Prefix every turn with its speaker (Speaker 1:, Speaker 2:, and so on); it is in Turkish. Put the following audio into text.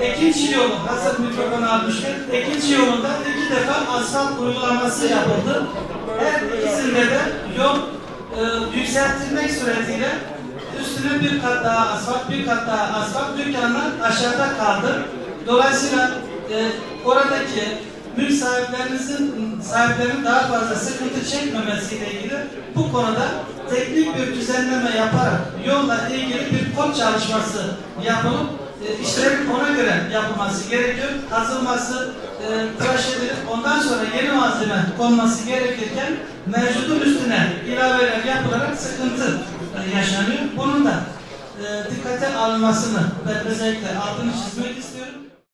Speaker 1: İkinci yolu, hazır mikrofonu almışken, ikinci yolunda 2 defa asfalt uygulaması yapıldı. Her ikisinde de yol yükseltilmek suretiyle üstüne bir kat daha asfalt, bir kat daha asfalt, dükkanlar aşağıda kaldı. Dolayısıyla oradaki mülk sahiplerinin daha fazla sıkıntı çekmemesiyle ilgili bu konuda teknik bir düzenleme yaparak yolla ilgili bir kod çalışması yapılıp işlerin ona göre yapılması gerekiyor. Kazılması, tıraş edilip ondan sonra yeni malzeme konması gerekirken mevcudun üstüne ilaveler yapılarak sıkıntı yaşanıyor. Bunun da dikkate alınmasını ben özellikle altını çizmek istiyorum.